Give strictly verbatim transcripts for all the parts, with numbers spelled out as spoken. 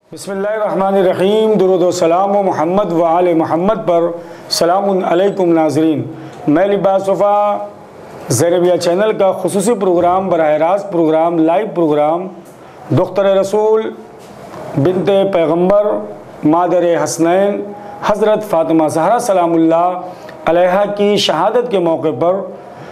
بسم اللہ الرحمن الرحیم۔ درود و سلام و محمد و آل محمد پر۔ سلام علیکم ناظرین، میں لباس وفا زینبیہ چینل کا خصوصی پروگرام، براہ راست پروگرام، لائیو پروگرام دختر رسول بنت پیغمبر مادر حسنین حضرت فاطمہ زہرا سلام اللہ علیہا کی شہادت کے موقع پر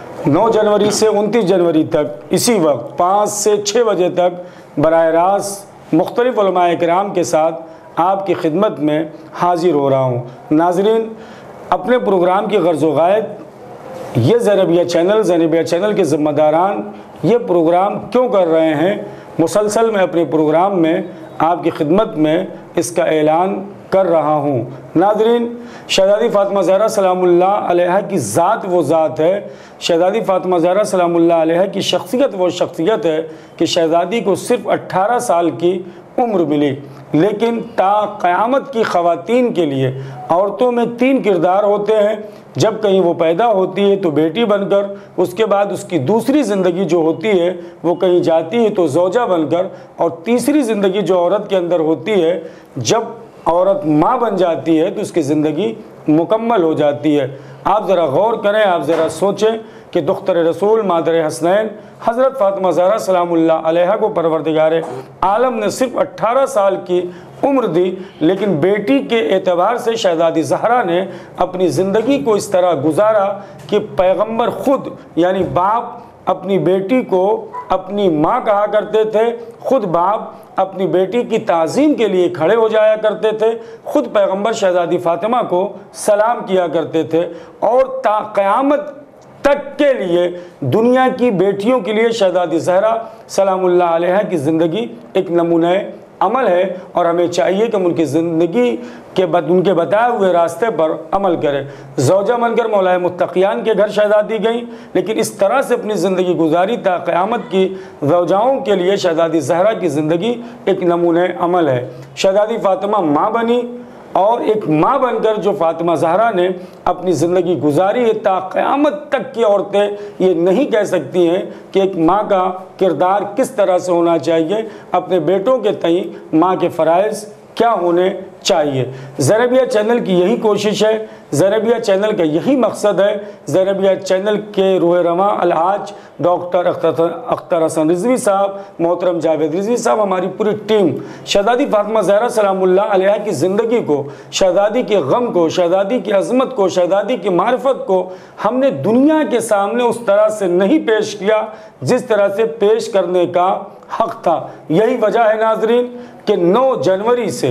نو جنوری سے انتیس جنوری تک اسی وقت پانچ سے چھ بجے تک براہ راست مختلف علماء کرام کے ساتھ آپ کی خدمت میں حاضر ہو رہا ہوں۔ ناظرین، اپنے پروگرام کی غرض و غایت یہ زینبیہ چینل زینبیہ چینل کے ذمہ داران یہ پروگرام کیوں کر رہے ہیں، مسلسل میں اپنے پروگرام میں آپ کی خدمت میں اس کا اعلان کر رہا ہوں۔ ناظرین، شہزادی فاطمہ زہرا سلام اللہ علیہا کی ذات وہ ذات ہے، شہزادی فاطمہ زہرا سلام اللہ علیہا کی شخصیت وہ شخصیت ہے کہ شہزادی کو صرف اٹھارہ سال کی عمر ملی، لیکن تا قیامت کی خواتین کے لیے عورتوں میں تین کردار ہوتے ہیں۔ جب کہیں وہ پیدا ہوتی ہے تو بیٹی بن کر، اس کے بعد اس کی دوسری زندگی جو ہوتی ہے وہ کہیں جاتی ہے تو زوجہ بن کر، اور تیسری زندگی جو عورت کے اندر ہوتی ہے جب عورت ماں بن جاتی ہے تو اس کی زندگی مکمل ہو جاتی ہے۔ آپ ذرا غور کریں، آپ ذرا سوچیں کہ دختر رسول مادر حسنین حضرت فاطمہ زہرا سلام اللہ علیہا کو پروردگار عالم نے صرف اٹھارہ سال کی عمر دی، لیکن بیٹی کے اعتبار سے شہزادی زہرا نے اپنی زندگی کو اس طرح گزارا کہ پیغمبر خود یعنی باپ اپنی بیٹی کو اپنی ماں کہا کرتے تھے، خود باپ اپنی بیٹی کی تعظیم کے لیے کھڑے ہو جایا کرتے تھے، خود پیغمبر شہزادی فاطمہ کو سلام کیا کرتے تھے، اور تا قیامت تک کے لیے دنیا کی بیٹیوں کے لیے شہزادی زہرا سلام اللہ علیہا کی زندگی ایک نمونہ عمل ہے، اور ہمیں چاہیے کہ ہم ان کی زندگی کے ان کے بتائے ہوئے راستے پر عمل کریں۔ زوجہ بن کر مولائے متقیان کے گھر شہزادی گئیں، لیکن اس طرح سے اپنی زندگی گزاری تا قیامت کی زوجاؤں کے لیے شہزادی زہرا کی زندگی ایک نمونہ عمل ہے۔ شہزادی فاطمہ ماں بنی، اور ایک ماں بن کر جو فاطمہ زہرا نے اپنی زندگی گزاری ہے، تا قیامت تک کی عورتیں یہ نہیں کہہ سکتی ہیں کہ ایک ماں کا کردار کس طرح سے ہونا چاہیے، اپنے بیٹوں کے تئیں ماں کے فرائض کیا ہونے چاہیے۔ زینبیہ چینل کی یہی کوشش ہے، زینبیہ چینل کا یہی مقصد ہے۔ زینبیہ چینل کے روح رواں الحاج ڈاکٹر اختر حسن رضوی صاحب، محترم جاوید رضوی صاحب، ہماری پوری ٹیم شہزادی فاطمہ زہرا سلام اللہ علیہا کی زندگی کو، شہزادی کے غم کو، شہزادی کی عظمت کو، شہزادی کی معرفت کو ہم نے دنیا کے سامنے اس طرح سے نہیں پیش کیا جس طرح سے پیش کرنے کا حق تھا۔ یہی وجہ ہے ناظرین کہ نو جنوری سے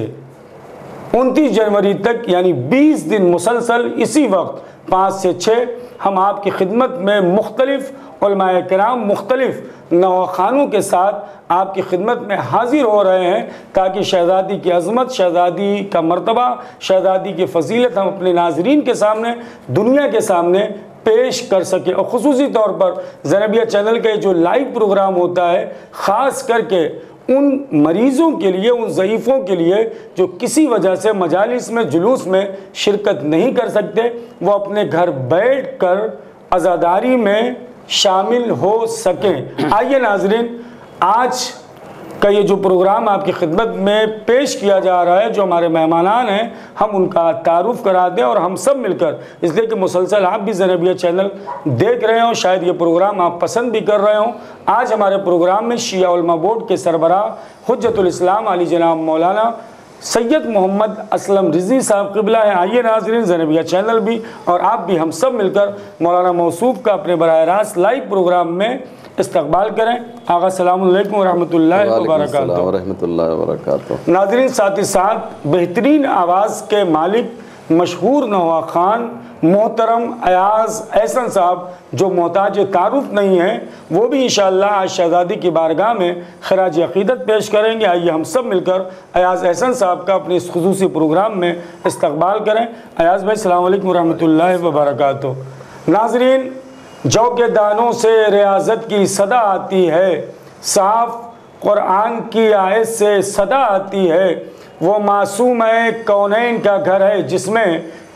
انتیس جنوری تک یعنی بیس دن مسلسل اسی وقت پانچ سے چھ ہم آپ کی خدمت میں مختلف علماء کرام مختلف نواخانوں کے ساتھ آپ کی خدمت میں حاضر ہو رہے ہیں، تاکہ شہزادی کی عظمت، شہزادی کا مرتبہ، شہزادی کی فضیلت ہم اپنے ناظرین کے سامنے، دنیا کے سامنے پیش کر سکے۔ اور خصوصی طور پر زینبیہ چینل کا جو لائیو پروگرام ہوتا ہے، خاص کر کے ان مریضوں کے لیے، ان ضعیفوں کے لیے جو کسی وجہ سے مجالس میں، جلوس میں شرکت نہیں کر سکتے، وہ اپنے گھر بیٹھ کر عزاداری میں شامل ہو سکیں۔ آئیے ناظرین، آج کا یہ جو پروگرام آپ کی خدمت میں پیش کیا جا رہا ہے، جو ہمارے مہمانان ہیں، ہم ان کا تعارف کرا دیں، اور ہم سب مل کر، اس لیے کہ مسلسل آپ بھی زینبیہ چینل دیکھ رہے ہوں، شاید یہ پروگرام آپ پسند بھی کر رہے ہوں۔ آج ہمارے پروگرام میں شیعہ علماء بورڈ کے سربراہ حجت الاسلام علی جناب مولانا سید محمد اسلم رضوی صاحب قبلہ ہیں۔ آئیے ناظرین، زینبیہ چینل بھی اور آپ بھی ہم سب مل کر مولانا موصوف کا اپنے براہ راست لائیو پروگرام میں استقبال کریں۔ آقا السلام علیکم ورحمۃ اللہ وبرکاتہ۔ ورحمۃ اللہ وبرکاتہ۔ ناظرین، ساتھ ہی ساتھ بہترین آواز کے مالک مشہور نوحہ خان محترم ایاز احسن صاحب، جو محتاج تعارف نہیں ہیں، وہ بھی انشاءاللہ آج شہزادی کی بارگاہ میں خراج عقیدت پیش کریں گے۔ آئیے ہم سب مل کر ایاز احسن صاحب کا اپنے اس خصوصی پروگرام میں استقبال کریں۔ ایاز بھائی السلام علیکم ورحمۃ اللہ وبرکاتہ۔ ناظرین، جو کے دانوں سے ریاضت کی صدا آتی ہے، صاف قرآن کی آیت سے صدا آتی ہے، وہ معصوم ہے کونین کا گھر ہے جس میں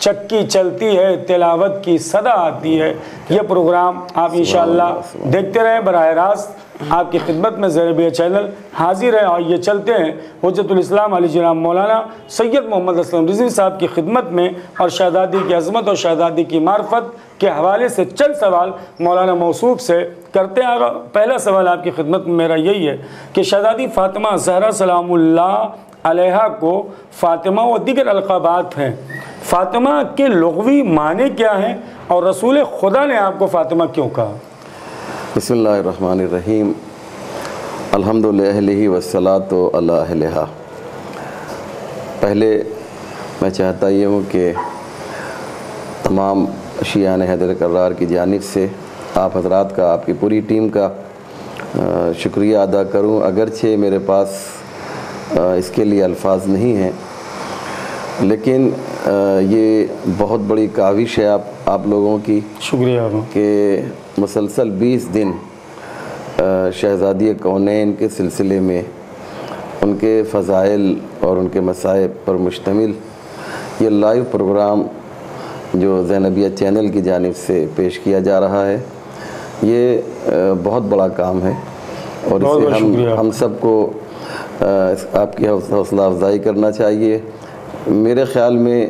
چکی چلتی ہے تلاوت کی صدا آتی ہے۔ یہ پروگرام آپ انشاءاللہ دیکھتے رہیں، براہ راست آپ کی خدمت میں زینبیہ چینل حاضر ہے۔ اور یہ چلتے ہیں حجت الاسلام علی جناب مولانا سید محمد اسلم رضوی صاحب کی خدمت میں، اور شہزادی کی عظمت اور شہزادی کی معرفت کے حوالے سے چند سوال مولانا موصوف سے کرتے ہیں۔ پہلا سوال آپ کی خدمت میں میرا یہی ہے کہ شہزادی فاطمہ زہرا سلام اللہ علیہا کو فاطمہ و دیگر القابات ہیں، فاطمہ کے لغوی معنی کیا ہیں، اور رسول خدا نے آپ کو فاطمہ کیوں کہا؟ بسم اللہ الرحمن الرحیم، الحمد للہ والصلاۃ علی اہلہا۔ پہلے میں چاہتا یہ ہوں کہ تمام شیعان حیدر کرار کی جانب سے آپ حضرات کا، آپ کی پوری ٹیم کا شکریہ ادا کروں، اگرچہ میرے پاس اس کے لیے الفاظ نہیں ہیں، لیکن یہ بہت بڑی کاوش ہے آپ آپ لوگوں کی، شکریہ کہ مسلسل بیس دن شہزادی کونین کے سلسلے میں ان کے فضائل اور ان کے مصائب پر مشتمل یہ لائیو پروگرام جو زینبیہ چینل کی جانب سے پیش کیا جا رہا ہے، یہ بہت بڑا کام ہے، اور اسے ہم ہم سب کو آپ کی حوصلہ افزائی کرنا چاہیے۔ میرے خیال میں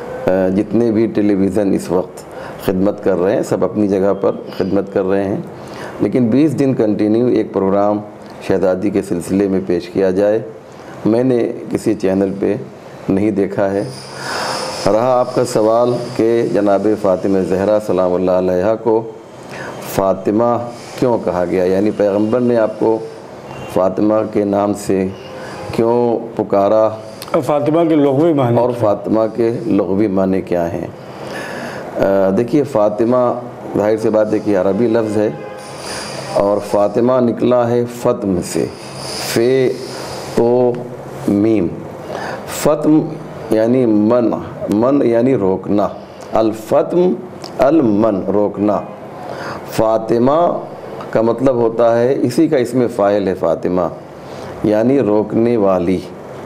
جتنے بھی ٹیلی ویژن اس وقت خدمت کر رہے ہیں سب اپنی جگہ پر خدمت کر رہے ہیں، لیکن بیس دن کنٹینیو ایک پروگرام شہزادی کے سلسلے میں پیش کیا جائے، میں نے کسی چینل پہ نہیں دیکھا ہے۔ رہا آپ کا سوال کہ جناب فاطمہ زہرا سلام اللہ علیہا کو فاطمہ کیوں کہا گیا، یعنی پیغمبر نے آپ کو فاطمہ کے نام سے کیوں پکارا، فاطمہ کے لغوی معنی اور فاطمہ کے لغوی معنی کیا ہیں؟ دیکھیے، فاطمہ ظاہر سی بات ہے کہ عربی لفظ ہے، اور فاطمہ نکلا ہے فتم سے، فے تو میم۔ فتم یعنی من، من یعنی روکنا، الفتم المن، روکنا۔ فاطمہ کا مطلب ہوتا ہے، اسی کا اسم فاعل ہے فاطمہ، یعنی روکنے والی۔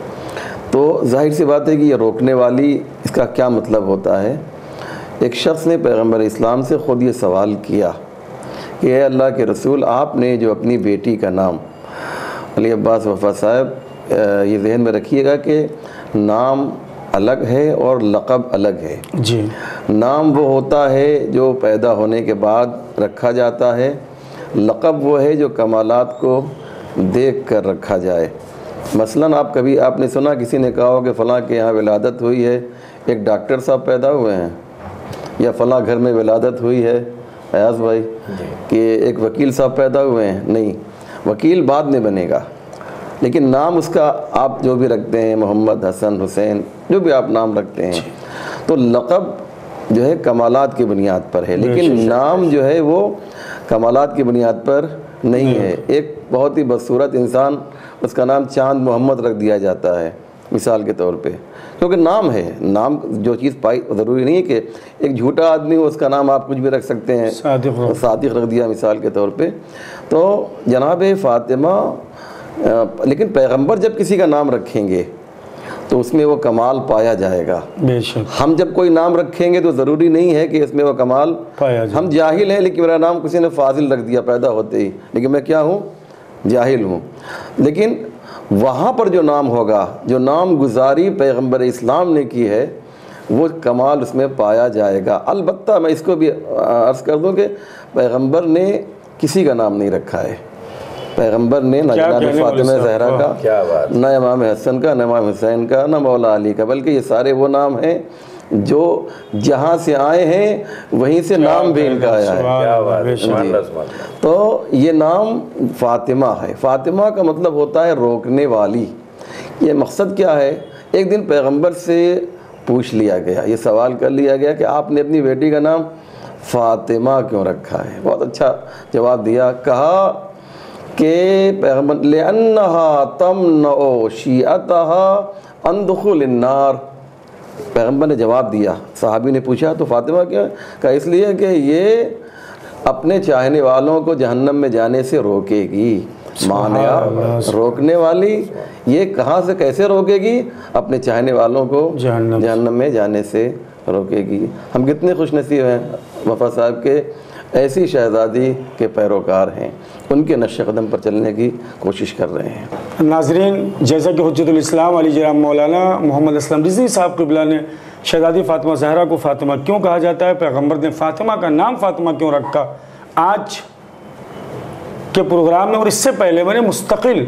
تو ظاہر سی بات ہے کہ یہ روکنے والی، اس کا کیا مطلب ہوتا ہے؟ ایک شخص نے پیغمبر اسلام سے خود یہ سوال کیا کہ اے اللہ کے رسول، آپ نے جو اپنی بیٹی کا نام علی عباس وفا صاحب، یہ ذہن میں رکھیے گا کہ نام الگ ہے اور لقب الگ ہے۔ جی، نام وہ ہوتا ہے جو پیدا ہونے کے بعد رکھا جاتا ہے، لقب وہ ہے جو کمالات کو دیکھ کر رکھا جائے۔ مثلاً آپ کبھی آپ نے سنا کسی نے کہا ہو کہ فلاں کے یہاں ولادت ہوئی ہے، ایک ڈاکٹر صاحب پیدا ہوئے ہیں، یا فلاں گھر میں ولادت ہوئی ہے ایاز بھائی کہ ایک وکیل صاحب پیدا ہوئے ہیں؟ نہیں، وکیل بعد میں بنے گا، لیکن نام اس کا آپ جو بھی رکھتے ہیں، محمد، حسن، حسین، جو بھی آپ نام رکھتے ہیں، تو لقب جو ہے کمالات کی بنیاد پر ہے، لیکن نام جو ہے وہ کمالات کی بنیاد پر نہیں ہے۔ ایک بہت ہی بدصورت انسان، اس کا نام چاند محمد رکھ دیا جاتا ہے مثال کے طور پہ، کیونکہ نام ہے۔ نام جو چیز پائی، ضروری نہیں ہے کہ ایک جھوٹا آدمی ہو اس کا نام آپ کچھ بھی رکھ سکتے ہیں، صادق رکھ دیا مثال کے طور پہ۔ تو جناب فاطمہ، لیکن پیغمبر جب کسی کا نام رکھیں گے تو اس میں وہ کمال پایا جائے گا۔ بے شک ہم جب کوئی نام رکھیں گے تو ضروری نہیں ہے کہ اس میں وہ کمال پایا جائے۔ ہم جاہل ہیں، لیکن میرا نام کسی نے فاضل رکھ دیا پیدا ہوتے ہی، لیکن میں کیا ہوں؟ جاہل ہوں۔ لیکن وہاں پر جو نام ہوگا، جو نام گزاری پیغمبر اسلام نے کی ہے، وہ کمال اس میں پایا جائے گا۔ البتہ میں اس کو بھی عرض کر دوں کہ پیغمبر نے کسی کا نام نہیں رکھا ہے۔ پیغمبر نے نہ جناب فاطمہ زہرا کا، نہ امام حسن کا، نہ امام حسین کا، نہ مولا علی کا، بلکہ یہ سارے وہ نام ہیں جو جہاں سے آئے ہیں وہیں سے نام بھی ان کا آیا ہے۔ تو یہ نام فاطمہ ہے۔ فاطمہ کا مطلب ہوتا ہے روکنے والی۔ یہ مقصد کیا ہے؟ ایک دن پیغمبر سے پوچھ لیا گیا، یہ سوال کر لیا گیا کہ آپ نے اپنی بیٹی کا نام فاطمہ کیوں رکھا ہے؟ بہت اچھا جواب دیا، کہا کہ پیغمبر لِأَنَّهَا تَمْنَعُ شِيعَتَهَا عَنْ دُخُولِ النَّارِ، پیغمبر نے جواب دیا۔ صحابی نے پوچھا تو فاطمہ کیوں؟ کہا اس لیے کہ یہ اپنے چاہنے والوں کو جہنم میں جانے سے روکے گی۔ مانیا روکنے والی، یہ کہاں سے کیسے روکے گی؟ اپنے چاہنے والوں کو جہنم میں جانے سے روکے گی. ہم کتنے خوش نصیب ہیں وفا صاحب کے ایسی شہزادی کے پیروکار ہیں, ان کے نقش قدم پر چلنے کی کوشش کر رہے ہیں. ناظرین, جیسا کہ حجت الاسلام علی جناب مولانا محمد اسلم رضوی صاحب قبلہ نے شہزادی فاطمہ زہرا کو فاطمہ کیوں کہا جاتا ہے, پیغمبر نے فاطمہ کا نام فاطمہ کیوں رکھا, آج کے پروگرام میں اور اس سے پہلے میں نے مستقل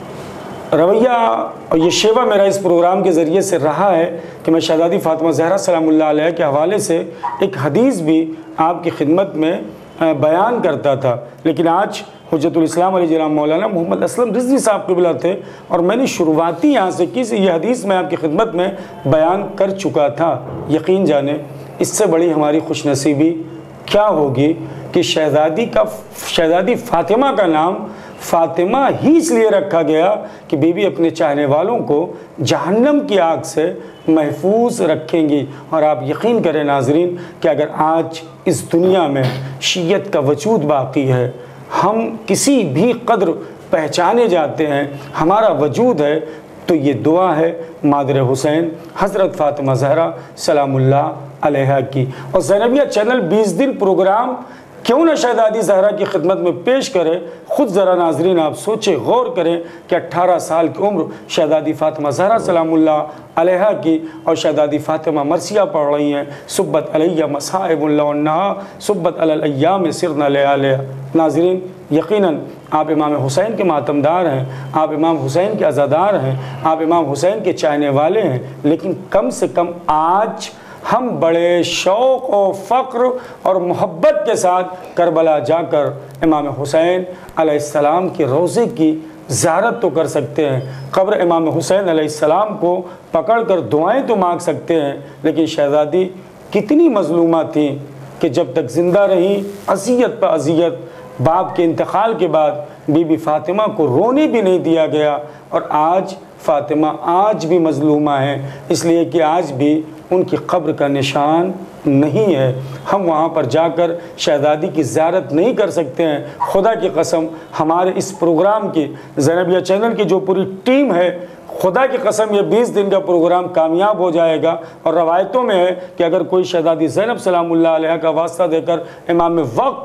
رویہ اور یہ شیوہ میرا اس پروگرام کے ذریعے سے رہا ہے کہ میں شہزادی فاطمہ زہرا سلام اللہ علیہ کے حوالے سے ایک حدیث بھی آپ کی خدمت میں بیان کرتا تھا. لیکن آج حجت الاسلام علی جناب مولانا محمد اسلم رضوی صاحب قبلہ تھے اور میں نے شروعاتی یہاں سے کی یہ حدیث میں آپ کی خدمت میں بیان کر چکا تھا. یقین جانے اس سے بڑی ہماری خوش نصیبی کیا ہوگی کہ شہزادی کا شہزادی فاطمہ کا نام فاطمہ ہی اس لیے رکھا گیا کہ بی بی اپنے چاہنے والوں کو جہنم کی آگ سے محفوظ رکھیں گی. اور آپ یقین کریں ناظرین کہ اگر آج اس دنیا میں شیعت کا وجود باقی ہے, ہم کسی بھی قدر پہچانے جاتے ہیں, ہمارا وجود ہے, تو یہ دعا ہے مادر حسین حضرت فاطمہ زہرا سلام اللہ علیہا کی. اور زینبیہ چینل بیس دن پروگرام کیوں نہ شہزادی زہرا کی خدمت میں پیش کرے. خود ذرا ناظرین آپ سوچیں, غور کریں کہ اٹھارہ سال کی عمر شہزادی فاطمہ زہرا سلام اللہ علیہا کی اور شہزادی فاطمہ مرثیہ پڑھ رہی ہیں, صبت علیہ مصائب اللہ صبت علی الایام سرنا لیالیا. ناظرین یقیناً آپ امام حسین کے ماتمدار ہیں, آپ امام حسین کے عزادار ہیں, آپ امام حسین کے چاہنے والے ہیں, لیکن کم سے کم آج ہم بڑے شوق و فخر اور محبت کے ساتھ کربلا جا کر امام حسین علیہ السلام کے روضے کی زیارت تو کر سکتے ہیں, قبر امام حسین علیہ السلام کو پکڑ کر دعائیں تو مانگ سکتے ہیں. لیکن شہزادی کتنی مظلومہ تھیں کہ جب تک زندہ رہیں اذیت پہ اذیت, باپ کے انتقال کے بعد بی بی فاطمہ کو رونے بھی نہیں دیا گیا. اور آج فاطمہ آج بھی مظلومہ ہیں, اس لیے کہ آج بھی ان کی قبر کا نشان نہیں ہے. ہم وہاں پر جا کر شہزادی کی زیارت نہیں کر سکتے ہیں. خدا کی قسم ہمارے اس پروگرام کی زینبیہ چینل کی جو پوری ٹیم ہے, خدا کی قسم یہ بیس دن کا پروگرام کامیاب ہو جائے گا. اور روایتوں میں ہے کہ اگر کوئی شہزادی زینب سلام اللہ علیہ کا واسطہ دے کر امام وقت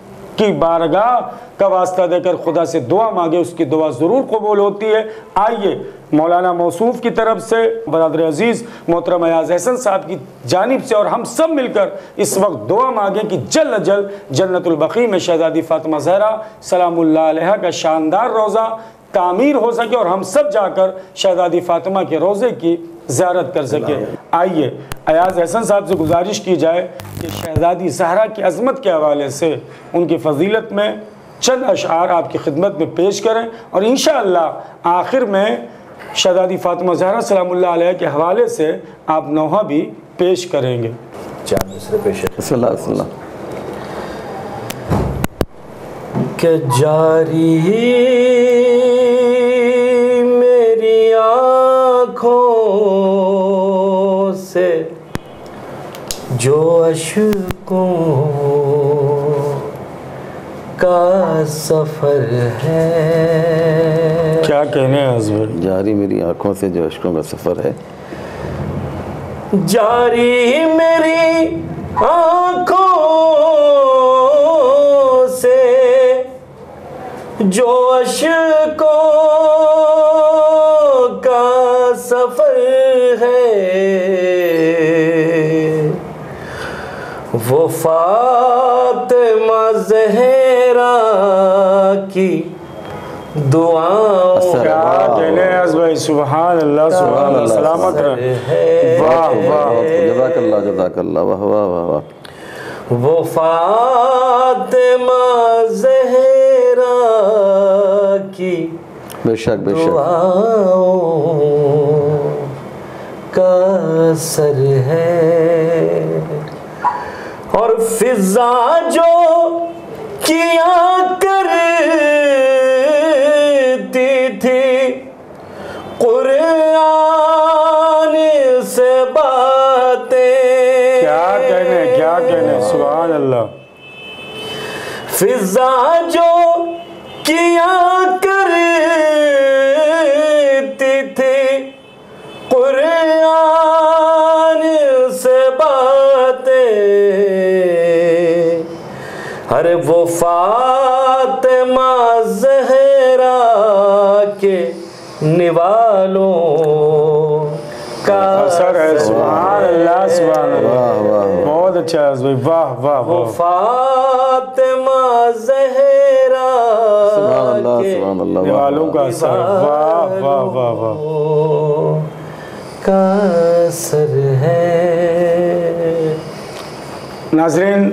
کی بارگاہ کا واسطہ دے کر خدا سے دعا مانگے, اس کی دعا ضرور قبول ہوتی ہے. آئیے مولانا موصوف کی طرف سے, برادر عزیز محترم ایاز احسن صاحب کی جانب سے, اور ہم سب مل کر اس وقت دعا مانگیں کہ جلد جلد جنت البقیع میں شہزادی فاطمہ زہرا سلام اللہ علیہ کا شاندار روضہ تعمیر ہو سکے اور ہم سب جا کر شہزادی فاطمہ کے روضے کی زیارت کر سکے. آئیے ایاز احسن صاحب سے گزارش کی جائے کہ شہزادی زہرا کی عظمت کے حوالے سے ان کی فضیلت میں چند اشعار آپ کی خدمت میں پیش کریں, اور انشاءاللہ آخر میں شہزادی فاطمہ زہرا سلام اللہ علیہ کے حوالے سے آپ نوحہ بھی پیش کریں گے. چار دوسرے پیش صلی اللہ علیہ وسلم. کہ جاری میری آنکھوں سے جو اشکوں کا سفر ہے. کیا کہنے ہیں حضرت؟ جاری میری آنکھوں سے جو اشکوں کا سفر ہے. جاری میری آنکھوں سے جو اشکوں کا سفر ہے, وہ فاطمہ زہرا کی دعاؤں کیا کہنے ہیں حضرت بھائی, سبحان اللہ سبحان اللہ, سلامت رہے. واہ واہ, جزاک اللہ جزاک اللہ, واہ واہ واہ واہ. وہ فاطمہ زہرا کی بے شک بے شک دعاؤں کا اثر ہے. اور فضا جو کیا کرتی تھی قرآن سے باتیں, کیا کہنے کیا کہنے, سبحان اللہ. فضا جو کیا کرتی تھی قرآن سے باتیں، ارے وہ فاطمہ زہرا کے نوالوں کا اثر ہے۔ سبحان اللہ سبحان اللہ، بہت اچھا ہے، واہ واہ وہ واہ، فاطمہ زہرا سبحان اللہ کے سبحان اللہ، نوالوں کا اثر، واہ واہ واہ واہ، کا اثر ہے۔ ناظرین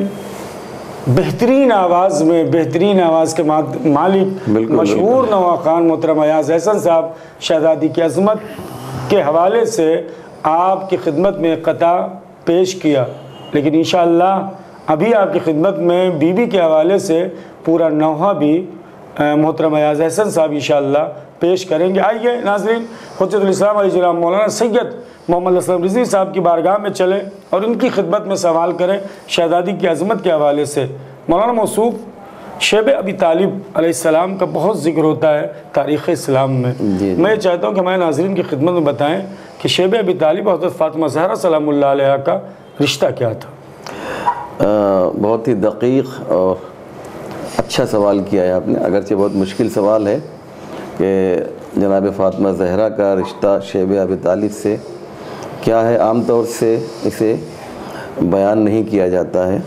بہترین آواز میں بہترین آواز کے مالک مشہور نوا خان محترم ایاز احسن صاحب شہزادی کی عظمت کے حوالے سے آپ کی خدمت میں قطع پیش کیا، لیکن انشاءاللہ ابھی آپ کی خدمت میں بی بی کے حوالے سے پورا نوحہ بھی محترم ایاز احسن صاحب انشاءاللہ پیش کریں گے۔ آئیے ناظرین حجت الاسلام علیہ السلام مولانا سید محمد اسلم رضوی صاحب کی بارگاہ میں چلیں اور ان کی خدمت میں سوال کریں شہزادی کی عظمت کے حوالے سے۔ مولانا موصوف شیب ابی طالب علیہ السلام کا بہت ذکر ہوتا ہے تاریخ اسلام میں، میں یہ چاہتا ہوں کہ ہمارے ناظرین کی خدمت میں بتائیں کہ شیب ابی طالب اور حضرت فاطمہ زہرا سلام اللہ علیہ کا رشتہ کیا تھا؟ بہت ہی دقیق اور اچھا سوال کیا ہے آپ نے، اگرچہ بہت مشکل سوال ہے کہ جناب فاطمہ زہرا کا رشتہ شیب ابی طالب سے کیا ہے، عام طور سے اسے بیان نہیں کیا جاتا ہے۔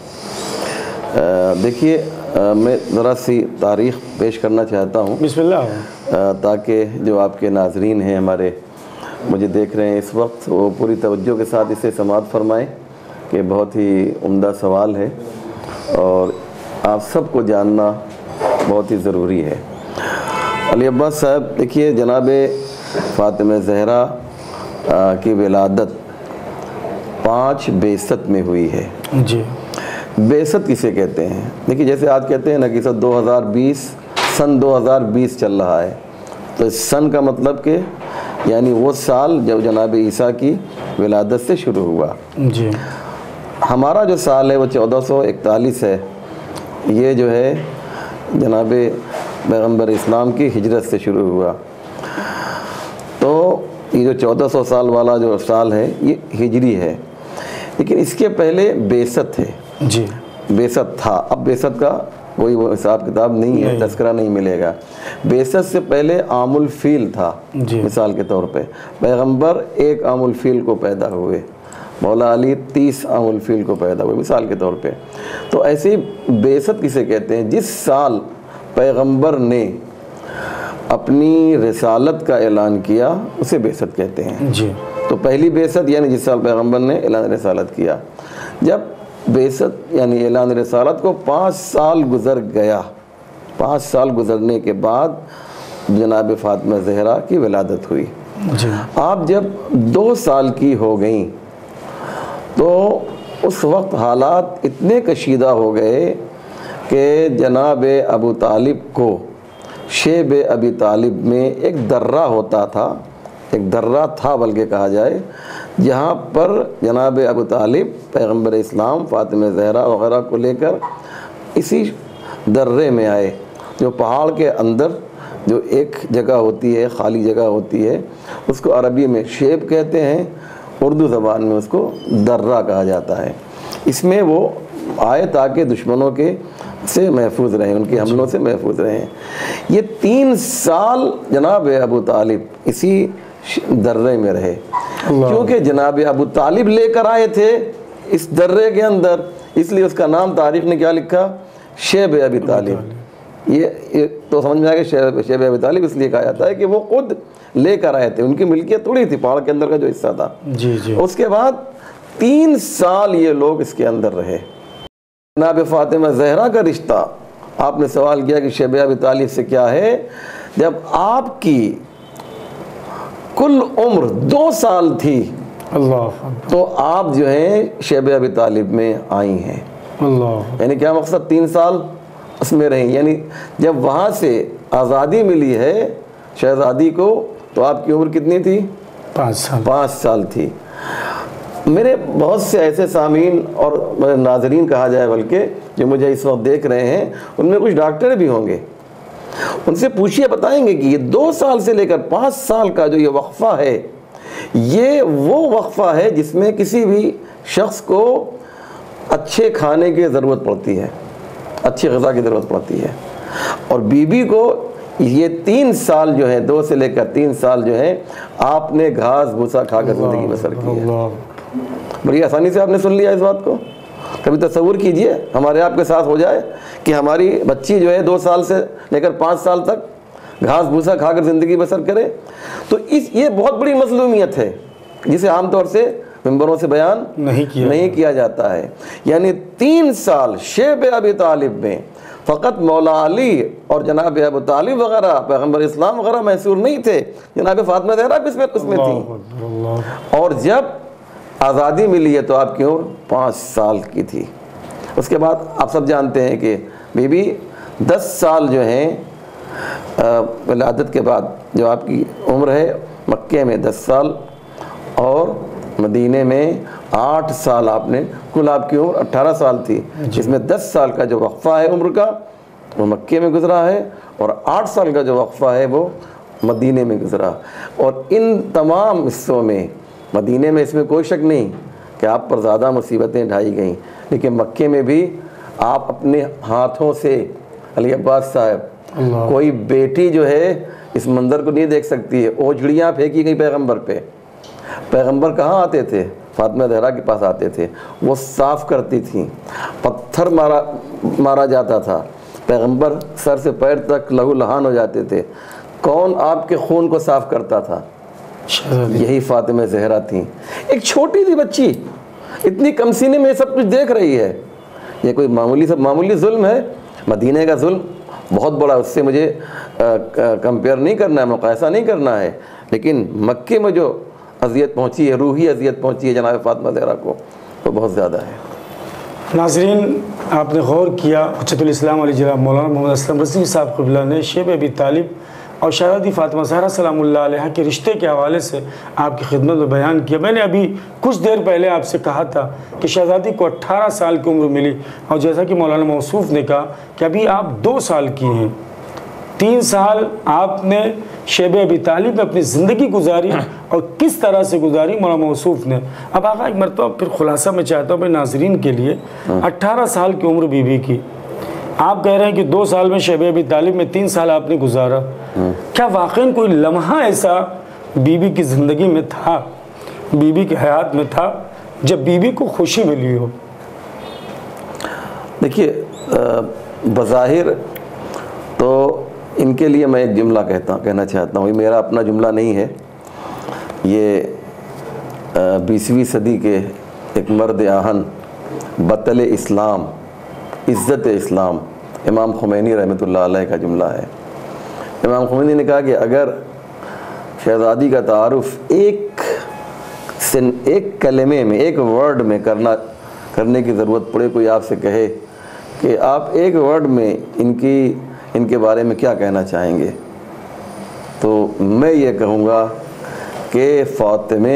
دیکھیے میں ذرا سی تاریخ پیش کرنا چاہتا ہوں بسم اللہ، تاکہ جو آپ کے ناظرین ہیں ہمارے مجھے دیکھ رہے ہیں اس وقت، وہ پوری توجہ کے ساتھ اسے سماعت فرمائیں کہ بہت ہی عمدہ سوال ہے اور آپ سب کو جاننا بہت ہی ضروری ہے۔ علی عباس صاحب دیکھیے، جناب فاطمہ زہرا کی ولادت پانچ بعثت میں ہوئی ہے۔ جی، بعثت کسے کہتے ہیں؟ دیکھیے جیسے آج کہتے ہیں نا کہ سن دو ہزار بیس سن دو ہزار بیس چل رہا ہے، تو اس سن کا مطلب کہ یعنی وہ سال جب جناب عیسیٰ کی ولادت سے شروع ہوا۔ جی، ہمارا جو سال ہے وہ چودہ سو اکتالیس ہے، یہ جو ہے جناب پیغمبر اسلام کی ہجرت سے شروع ہوا۔ تو یہ جو چودہ سو سال والا جو سال ہے یہ ہجری ہے، لیکن اس کے پہلے بعثت ہے۔ جی، بعثت تھا، اب بعثت کا کوئی وہ حساب کتاب نہیں ہے، تذکرہ نہیں ملے گا۔ بعثت سے پہلے عام الفیل تھا، مثال کے طور پہ پیغمبر ایک عام الفیل کو پیدا ہوئے، مولا علی تیس عام الفیل کو پیدا ہوئے، مثال کے طور پہ۔ تو ایسی بعثت کسے کہتے ہیں؟ جس سال پیغمبر نے اپنی رسالت کا اعلان کیا اسے بعثت کہتے ہیں۔ جی، تو پہلی بعثت یعنی جس سال پیغمبر نے اعلان رسالت کیا، جب بعثت یعنی اعلان رسالت کو پانچ سال گزر گیا، پانچ سال گزرنے کے بعد جناب فاطمہ زہرا کی ولادت ہوئی۔ جی، آپ جب دو سال کی ہو گئیں تو اس وقت حالات اتنے کشیدہ ہو گئے کہ جناب ابو طالب کو شیب ابی طالب میں ایک درہ ہوتا تھا، ایک درہ تھا بلکہ کہا جائے، جہاں پر جناب ابو طالب پیغمبر اسلام فاطمہ زہرا وغیرہ کو لے کر اسی درے میں آئے، جو پہاڑ کے اندر جو ایک جگہ ہوتی ہے، خالی جگہ ہوتی ہے، اس کو عربی میں شیب کہتے ہیں، اردو زبان میں اس کو درہ کہا جاتا ہے۔ اس میں وہ آئے تاکہ دشمنوں کے سے محفوظ رہیں، ان کے حملوں سے محفوظ رہیں۔ یہ تین سال جناب ابو طالب اسی درے میں رہے، کیونکہ جناب ابو طالب لے کر آئے تھے اس درے کے اندر، اس لیے اس کا نام تاریخ نے کیا لکھا؟ شیب ابی طالب۔ یہ تو سمجھ میں آیا کہ شیب ابی طالب اس لیے کہا جاتا ہے کہ وہ خود لے کر آئے تھے، ان کی ملکیت تھوڑی تھی، پہاڑ کے اندر کا جو حصہ تھا۔ جی، جی، اس کے بعد تین سال یہ لوگ اس کے اندر رہے۔ جناب فاطمہ زہرا کا رشتہ، آپ نے سوال کیا کہ شیب ابی طالب سے کیا ہے، جب آپ کی کل عمر دو سال تھی اللہ تو آپ جو ہیں شیب ابی طالب میں آئی ہیں۔ اللہ، یعنی کیا مقصد؟ تین سال اس میں رہیں، یعنی جب وہاں سے آزادی ملی ہے شہزادی کو تو آپ کی عمر کتنی تھی؟ پانچ سال پانچ سال تھی۔ میرے بہت سے ایسے سامعین اور ناظرین کہا جائے بلکہ جو مجھے اس وقت دیکھ رہے ہیں، ان میں کچھ ڈاکٹر بھی ہوں گے، ان سے پوچھئے، بتائیں گے کہ یہ دو سال سے لے کر پانچ سال کا جو یہ وقفہ ہے، یہ وہ وقفہ ہے جس میں کسی بھی شخص کو اچھے کھانے کی ضرورت پڑتی ہے، اچھی غذا کی ضرورت پڑتی ہے، اور بیوی کو یہ تین سال جو ہے، دو سے لے کر تین سال جو ہے آپ نے گھاس بھوسا کھا کر زندگی بسر کی ہے۔ بڑی آسانی سے آپ نے سن لیا اس بات کو۔ کبھی تصور کیجئے ہمارے آپ کے ساتھ ہو جائے کہ ہماری بچی جو ہے دو سال سے لے کر پانچ سال تک گھاس بھوسا کھا کر زندگی بسر کرے، تو اس یہ بہت بڑی مظلومیت ہے جسے عام طور سے ممبروں سے بیان نہیں کیا نہیں کیا جاتا ہے۔ یعنی تین سال شیب ابی طالب میں فقط مولا علی اور جناب ابو طالب وغیرہ پیغمبر اسلام وغیرہ محصور نہیں تھے، جناب فاطمہ زہرا بھی اس میں اس میں تھی، اور جب آزادی ملی ہے تو آپ کی عمر پانچ سال کی تھی۔ اس کے بعد آپ سب جانتے ہیں کہ بی بی دس سال جو ہیں ولادت کے بعد جو آپ کی عمر ہے، مکے میں دس سال اور مدینے میں آٹھ سال، آپ نے کل آپ کی عمر اٹھارہ سال تھی، جس میں دس سال کا جو وقفہ ہے عمر کا وہ مکے میں گزرا ہے، اور آٹھ سال کا جو وقفہ ہے وہ مدینے میں گزرا۔ اور ان تمام حصوں میں، مدینے میں اس میں کوئی شک نہیں کہ آپ پر زیادہ مصیبتیں ڈھائی گئیں، لیکن مکے میں بھی آپ اپنے ہاتھوں سے، علی عباس صاحب، کوئی بیٹی جو ہے اس منظر کو نہیں دیکھ سکتی ہے، اوجھڑیاں پھینکی گئی پیغمبر پہ۔ پیغمبر کہاں آتے تھے؟ فاطمہ زہرا کے پاس آتے تھے، وہ صاف کرتی تھیں، پتھر مارا مارا جاتا تھا، پیغمبر سر سے پیر تک لہو لہان ہو جاتے تھے۔ کون آپ کے خون کو صاف کرتا تھا؟ یہی فاطمہ زہرا تھیں۔ ایک چھوٹی سی بچی اتنی کم سینے میں سب کچھ دیکھ رہی ہے، یہ کوئی معمولی سب معمولی ظلم ہے؟ مدینے کا ظلم بہت بڑا، اس سے مجھے کمپیئر نہیں کرنا ہے، مقایسہ نہیں کرنا ہے، لیکن مکے میں جو اذیت پہنچی ہے، روحی اذیت پہنچی ہے جناب فاطمہ زہرا کو، وہ بہت زیادہ ہے۔ ناظرین، آپ نے غور کیا حجت الاسلام علی جناب مولانا محمد اسلم رضوی صاحب قبلہ نے شیب ابی طالب اور شہزادی فاطمہ زہرا سلام اللہ علیہ کے رشتے کے حوالے سے آپ کی خدمت میں بیان کیا۔ میں نے ابھی کچھ دیر پہلے آپ سے کہا تھا کہ شہزادی کو اٹھارہ سال کی عمر ملی، اور جیسا کہ مولانا موصوف نے کہا کہ ابھی آپ دو سال کی ہیں، تین سال آپ نے شیب ابی طالب میں اپنی زندگی گزاری، اور کس طرح سے گزاری مولانا موصوف نے۔ اب آقا ایک مرتبہ پھر خلاصہ میں چاہتا ہوں اپنے ناظرین کے لیے، اٹھارہ سال کی عمر بی بی کی، آپ کہہ رہے ہیں کہ دو سال میں شیب ابی طالب میں تین سال آپ نے گزارا، کیا واقعی کوئی لمحہ ایسا بی بی کی زندگی میں تھا، بی بی کی حیات میں تھا جب بی بی کو خوشی ملی ہو؟ دیکھیے، بظاہر تو ان کے لیے میں ایک جملہ کہتا کہنا چاہتا ہوں، یہ میرا اپنا جملہ نہیں ہے، یہ بیسویں صدی کے ایک مرد آہن، بطل اسلام، عزت اسلام، امام خمینی رحمۃ اللہ علیہ کا جملہ ہے۔ امام خمینی نے کہا کہ اگر شہزادی کا تعارف ایک سن ایک کلمے میں، ایک ورڈ میں کرنا کرنے کی ضرورت پڑے، کوئی آپ سے کہے کہ آپ ایک ورڈ میں ان کی ان کے بارے میں کیا کہنا چاہیں گے، تو میں یہ کہوں گا کہ فاطمہ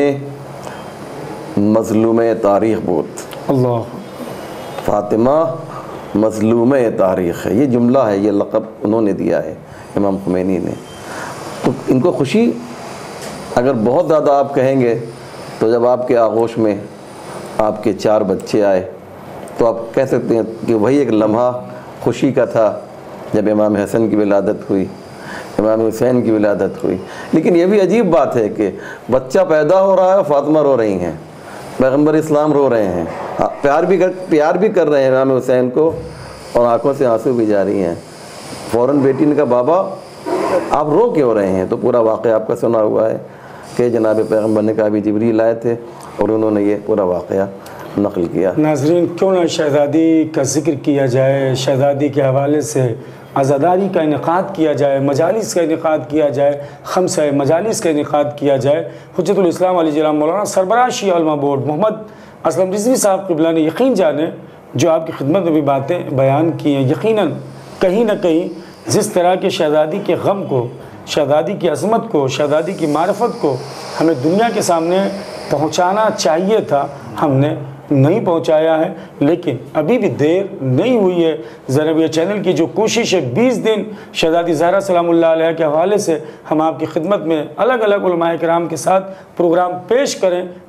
مظلوم تاریخ بود۔ اللہ، فاطمہ مظلوم تاریخ ہے، یہ جملہ ہے، یہ لقب انہوں نے دیا ہے امام خمینی نے۔ تو ان کو خوشی اگر بہت زیادہ آپ کہیں گے تو جب آپ کے آغوش میں آپ کے چار بچے آئے تو آپ کہہ سکتے ہیں کہ وہی ایک لمحہ خوشی کا تھا جب امام حسن کی ولادت ہوئی، امام حسین کی ولادت ہوئی۔ لیکن یہ بھی عجیب بات ہے کہ بچہ پیدا ہو رہا ہے، فاطمہ رو رہی ہیں، پیغمبر اسلام رو رہے ہیں، پیار بھی کر پیار بھی کر رہے ہیں امام حسین کو، اور آنکھوں سے آنسو بھی جاری ہیں۔ فوراً بیٹی نے کہا بابا آپ رو کیوں رہے ہیں؟ تو پورا واقعہ آپ کا سنا ہوا ہے کہ جناب پیغمبر نے کہا ابھی جبریل آئے تھے اور انہوں نے یہ پورا واقعہ نقل کیا۔ ناظرین، کیوں نہ شہزادی کا ذکر کیا جائے، شہزادی کے حوالے سے عزاداری کا انعقاد کیا جائے، مجالس کا انعقاد کیا جائے، خمسہ مجالس کا انعقاد کیا جائے۔ حجت الاسلام علی جناب مولانا سربراہ شیعہ علماء بورڈ محمد اسلم رضوی صاحب قبلہ نے یقین جانے جو آپ کی خدمت میں بھی باتیں بیان کی ہیں، یقیناً کہیں نہ کہیں جس طرح کے شہزادی کے غم کو، شہزادی کی عظمت کو، شہزادی کی معرفت کو ہمیں دنیا کے سامنے پہنچانا چاہیے تھا، ہم نے نہیں پہنچایا ہے، لیکن ابھی بھی دیر نہیں ہوئی ہے۔ زینبیہ چینل کی جو کوشش ہے بیس دن شہزادی زہرا سلام اللہ علیہ کے حوالے سے ہم آپ کی خدمت میں الگ الگ علماء کرام کے ساتھ پروگرام پیش کریں،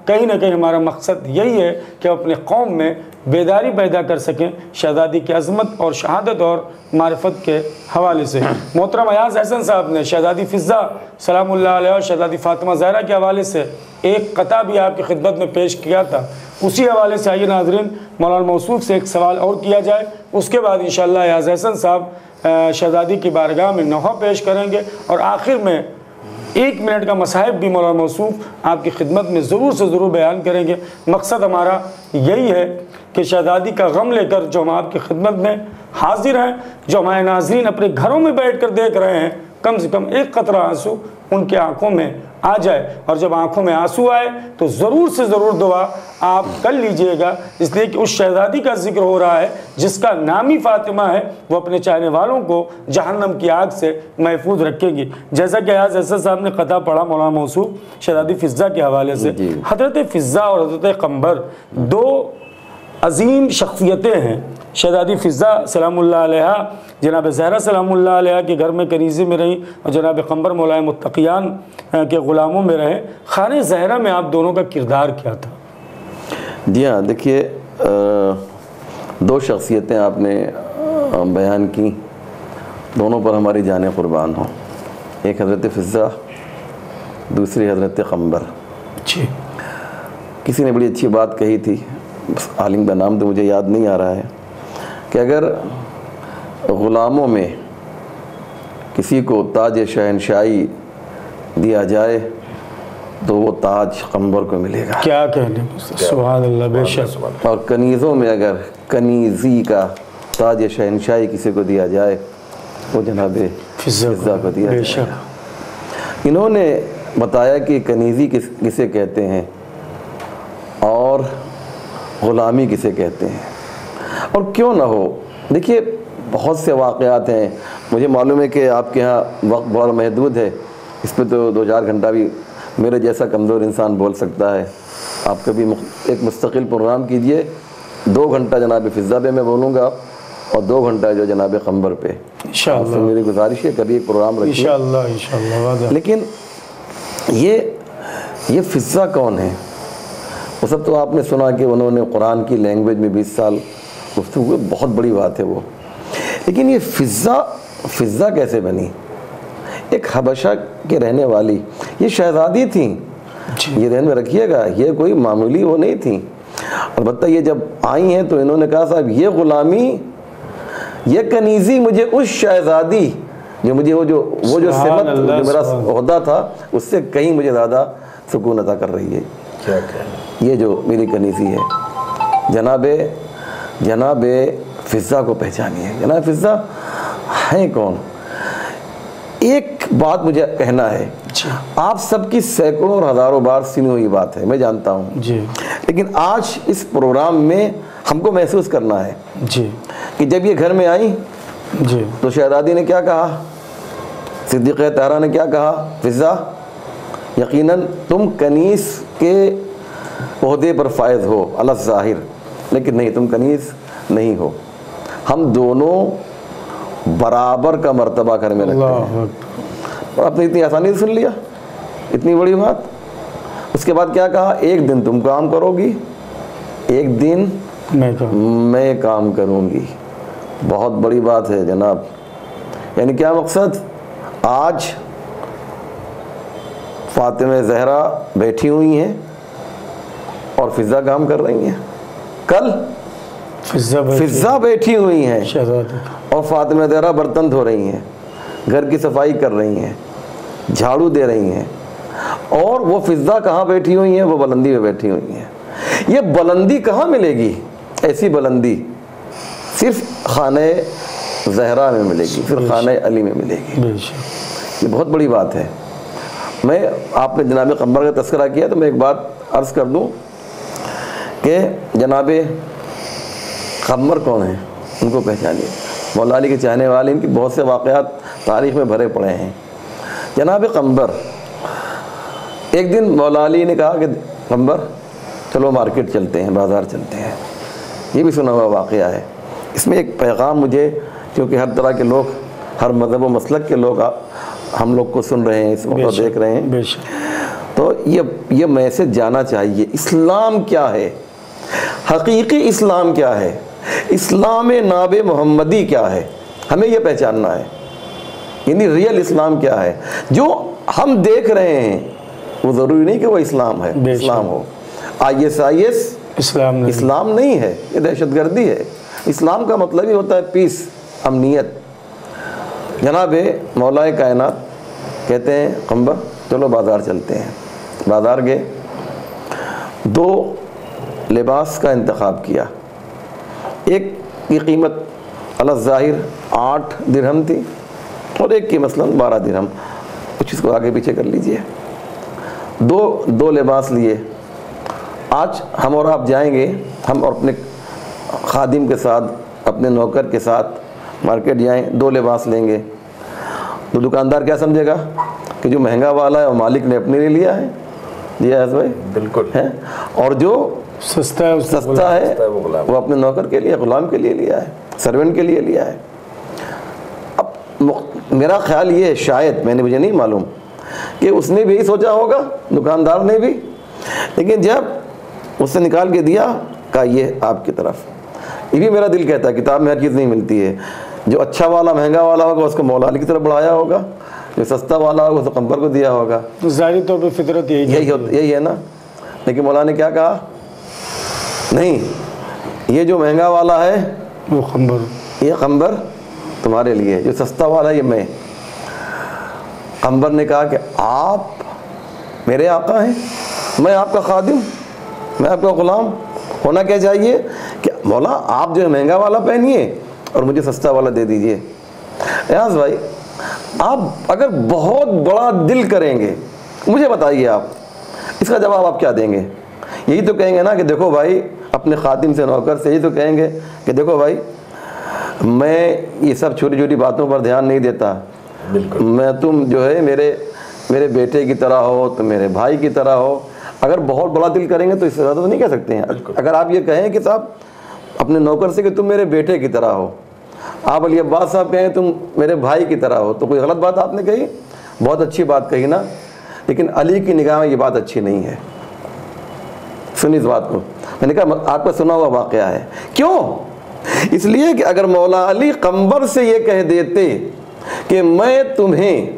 کہیں نہ کہیں ہمارا مقصد یہی ہے کہ اپنے قوم میں بیداری پیدا کر سکیں شہزادی کی عظمت اور شہادت اور معرفت کے حوالے سے۔ محترم ایاز احسن صاحب نے شہزادی فضہ سلام اللہ علیہ اور شہزادی فاطمہ زہرا کے حوالے سے ایک قطعہ بھی آپ کی خدمت میں پیش کیا تھا، اسی حوالے سے آئیے ناظرین مولانا موصوف سے ایک سوال اور کیا جائے، اس کے بعد انشاءاللہ ایاز احسن صاحب شہزادی کی بارگاہ میں نوحہ پیش کریں گے، اور آخر میں ایک منٹ کا مصاحب بھی مولانا موصوف آپ کی خدمت میں ضرور سے ضرور بیان کریں گے۔ مقصد ہمارا یہی ہے کہ شہزادی کا غم لے کر جو ہم آپ کی خدمت میں حاضر ہیں، جو ہمارے ناظرین اپنے گھروں میں بیٹھ کر دیکھ رہے ہیں، کم سے کم ایک قطرہ آنسو ان کے آنکھوں میں آ جائے، اور جب آنکھوں میں آنسو آئے تو ضرور سے ضرور دعا آپ کر لیجئے گا، اس لیے کہ اس شہزادی کا ذکر ہو رہا ہے جس کا نام ہی فاطمہ ہے، وہ اپنے چاہنے والوں کو جہنم کی آگ سے محفوظ رکھے گی۔ جیسا کہ ایاز احسن صاحب نے قطعہ پڑھا مولانا موصوف شہزادی فضہ کے حوالے سے، حضرت فضہ اور حضرت قمبر دو عظیم شخصیتیں ہیں۔ شہزادی فضہ سلام اللہ علیہ جناب زہرا سلام اللہ علیہ کے گھر میں کنیزی میں رہیں، اور جناب قمبر مولائے متقیان کے غلاموں میں رہیں۔ خانہ زہرا میں آپ دونوں کا کردار کیا تھا؟ جی ہاں، دیکھیے دو شخصیتیں آپ نے بیان کی، دونوں پر ہماری جانیں قربان ہوں۔ ایک حضرت فضہ، دوسری حضرت قمبر۔ جی، کسی نے بڑی اچھی بات کہی تھی، عالم کا نام تو مجھے یاد نہیں آ رہا ہے، کہ اگر غلاموں میں کسی کو تاج شہنشاہی دیا جائے تو وہ تاج قمبر کو ملے گا۔ کیا کہنے، سبحان اللہ، بے شک۔ اور کنیزوں میں اگر کنیزی کا تاج شہنشاہی کسی کو دیا جائے وہ جناب فضہ کو دیا جائے گا۔ انہوں نے بتایا کہ کنیزی کس کسے کہتے ہیں اور غلامی کسے کہتے ہیں، اور کیوں نہ ہو۔ دیکھیے بہت سے واقعات ہیں، مجھے معلوم ہے کہ آپ کے ہاں وقت بہت محدود ہے، اس پہ تو دو چار گھنٹہ بھی میرے جیسا کمزور انسان بول سکتا ہے۔ آپ کبھی ایک مستقل پروگرام کیجئے، دو گھنٹہ جناب فضہ پہ میں بولوں گا اور دو گھنٹہ جو جناب قمبر پہ۔ انشاءاللہ میری گزارش ہے کبھی ایک پروگرام رکھیے انشاءاللہ انشاءاللہ۔ لیکن یہ یہ فضہ کون ہے؟ وہ سب تو آپ نے سنا کہ انہوں نے قرآن کی لینگویج میں بیس سال گفتگو، بہت بڑی بات ہے وہ، لیکن یہ فضہ فضہ کیسے بنی؟ ایک حبشہ کے رہنے والی یہ شہزادی تھیں، یہ ذہن میں رکھیے گا، یہ کوئی معمولی وہ نہیں تھیں۔ البتہ یہ جب آئی ہیں تو انہوں نے کہا صاحب یہ غلامی، یہ کنیزی مجھے اس شہزادی جو مجھے وہ جو وہ جو سمت جو میرا عہدہ تھا اس سے کہیں مجھے زیادہ سکون عطا کر رہی ہے۔ کیا کہ یہ جو میری کنیزی ہے، جناب جناب فضہ کو پہچانیے۔ جناب فضہ ہیں کون؟ ایک بات مجھے کہنا ہے، آپ سب کی سینکڑوں اور ہزاروں بار سنی ہوئی بات ہے، میں جانتا ہوں جی، لیکن آج اس پروگرام میں ہم کو محسوس کرنا ہے جی کہ جب یہ گھر میں آئیں جی تو شہزادی نے کیا کہا، صدیقہ طاہرہ نے کیا کہا، فضہ یقیناً تم کنیز کے عہدے پر فائز ہو علی الظاہر، لیکن نہیں، تم کنیز نہیں ہو، ہم دونوں برابر کا مرتبہ گھر میں رکھتے ہیں۔ اور آپ نے اتنی آسانی سے سن لیا، اتنی بڑی بات۔ اس کے بعد کیا کہا، ایک دن تم کام کرو گی، ایک دن میں کام کروں گی۔ بہت بڑی بات ہے جناب، یعنی کیا مقصد؟ آج فاطمہ زہرا بیٹھی ہوئی ہیں اور فضہ کام کر رہی ہیں، کل فضہ بیٹھی ہوئی ہیں اور فاطمہ زہرا برتن دھو رہی ہیں، گھر کی صفائی کر رہی ہیں، جھاڑو دے رہی ہیں، اور وہ فضہ کہاں بیٹھی ہوئی ہیں؟ وہ بلندی پہ بیٹھی ہوئی ہیں۔ یہ بلندی کہاں ملے گی؟ ایسی بلندی صرف خانہ زہرا میں ملے گی، صرف خانہ علی میں ملے گی۔ یہ بہت بڑی بات ہے۔ میں آپ نے جناب قمبر کا تذکرہ کیا تو میں ایک بات عرض کر دوں کہ جناب قمبر کون ہیں، ان کو پہچانیے۔ مولا علی کے چاہنے والے، ان کی بہت سے واقعات تاریخ میں بھرے پڑے ہیں۔ جناب قمبر، ایک دن مولا علی نے کہا کہ قمبر چلو مارکیٹ چلتے ہیں، بازار چلتے ہیں۔ یہ بھی سنا ہوا واقعہ ہے۔ اس میں ایک پیغام مجھے، کیونکہ ہر طرح کے لوگ، ہر مذہب و مسلک کے لوگ ہم لوگ کو سن رہے ہیں، اس وقت دیکھ رہے ہیں۔ تو یہ یہ میسج جانا چاہیے، اسلام کیا ہے، حقیقی اسلام کیا ہے، اسلام ناب محمدی کیا ہے، ہمیں یہ پہچاننا ہے، یعنی ریئل اسلام کیا ہے۔ جو ہم دیکھ رہے ہیں وہ ضروری نہیں کہ وہ اسلام ہے، اسلام ہو۔ آئی ایس آئی ایس اسلام نہیں اسلام نہیں ہے، یہ دہشت گردی ہے۔ اسلام کا مطلب ہی ہوتا ہے پیس، امنیت۔ جناب مولا کائنات کہتے ہیں قمبر چلو بازار چلتے ہیں۔ بازار گئے، دو لباس کا انتخاب کیا، ایک کی قیمت علی الظاہر آٹھ درہم تھی اور ایک کی مثلاً بارہ درہم، کچھ اس کو آگے پیچھے کر لیجئے۔ دو دو لباس لیے۔ آج ہم اور آپ جائیں گے، ہم اور اپنے خادم کے ساتھ، اپنے نوکر کے ساتھ مارکیٹ جائیں، دو لباس لیں گے، تو دکاندار کیا سمجھے گا کہ جو مہنگا والا ہے وہ مالک نے اپنے لیے لیا ہے، جی حضرت بھائی بالکل ہے، اور جو سستا ہے سستا ہے وہ اپنے نوکر کے لیے، غلام کے لیے لیا ہے، سرونٹ کے لیے لیا ہے۔ اب میرا خیال یہ ہے، شاید میں نے مجھے نہیں معلوم کہ اس نے بھی یہی سوچا ہوگا، دکاندار نے بھی، لیکن جب اس سے نکال کے دیا کہا یہ آپ کی طرف۔ یہ بھی میرا دل کہتا ہے کتاب میں ہر چیز نہیں ملتی ہے، جو اچھا والا مہنگا والا ہوگا اس کو مولا علی کی طرف بڑھایا ہوگا، جو سستا والا ہوگا اس کو قمبر کو دیا ہوگا۔ ظاہری طور پہ فطرت یہی یہی یہی ہے نا، لیکن مولا نے کیا کہا، نہیں یہ جو مہنگا والا ہے وہ قمبر، یہ قمبر تمہارے لیے، جو سستا والا ہے یہ میں۔ قمبر نے کہا کہ آپ میرے آقا ہیں، میں آپ کا خادم، میں آپ کا غلام، ہونا کیا چاہیے کہ مولا آپ جو ہے مہنگا والا پہنیے اور مجھے سستا والا دے دیجئے۔ یاس بھائی آپ اگر بہت بڑا دل کریں گے، مجھے بتائیے آپ اس کا جواب آپ کیا دیں گے؟ یہی تو کہیں گے نا کہ دیکھو بھائی، اپنے خادم سے نوکر سے یہی تو کہیں گے کہ دیکھو بھائی میں یہ سب چھوٹی چھوٹی باتوں پر دھیان نہیں دیتا، میں تم جو ہے میرے میرے بیٹے کی طرح ہو، تم میرے بھائی کی طرح ہو۔ اگر بہت بڑا دل کریں گے تو اس سے زیادہ تو نہیں کہہ سکتے ہیں۔ اگر آپ یہ کہیں کہ صاحب اپنے نوکر سے کہ تم میرے بیٹے کی طرح ہو، آپ علی عباس صاحب کہیں تم میرے بھائی کی طرح ہو، تو کوئی غلط بات آپ نے کہی؟ بہت اچھی بات کہی نا، لیکن علی کی نگاہ میں یہ بات اچھی نہیں ہے۔ سنی اس بات کو، میں نے کہا آپ کا سنا ہوا واقعہ ہے۔ کیوں؟ اس لیے کہ اگر مولا علی قمبر سے یہ کہہ دیتے کہ میں تمہیں